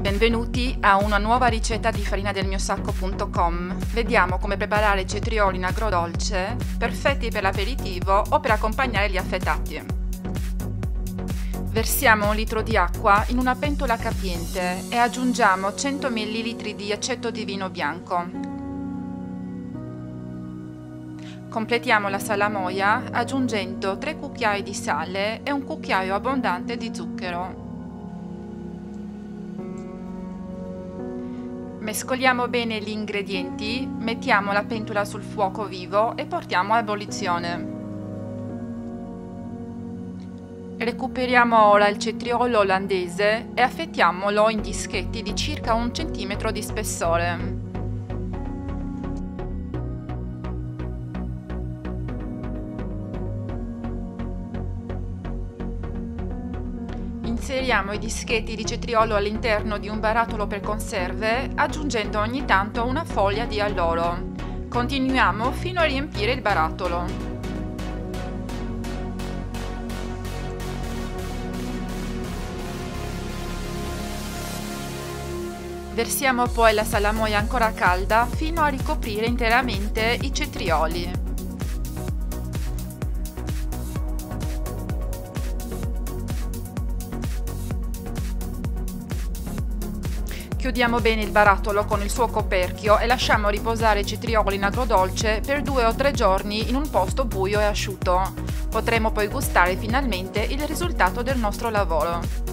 Benvenuti a una nuova ricetta di farinadelmiosacco.com. Vediamo come preparare i cetrioli in agrodolce, perfetti per l'aperitivo o per accompagnare gli affettati. Versiamo 1 litro di acqua in una pentola capiente e aggiungiamo 100 ml di aceto di vino bianco. Completiamo la salamoia aggiungendo 3 cucchiai di sale e un cucchiaio abbondante di zucchero. Mescoliamo bene gli ingredienti, mettiamo la pentola sul fuoco vivo e portiamo a ebollizione. Recuperiamo ora il cetriolo olandese e affettiamolo in dischetti di circa 1 cm di spessore. Inseriamo i dischetti di cetriolo all'interno di un barattolo per conserve, aggiungendo ogni tanto una foglia di alloro. Continuiamo fino a riempire il barattolo. Versiamo poi la salamoia ancora calda fino a ricoprire interamente i cetrioli. Chiudiamo bene il barattolo con il suo coperchio e lasciamo riposare i cetrioli in agrodolce per 2 o 3 giorni in un posto buio e asciutto. Potremo poi gustare finalmente il risultato del nostro lavoro.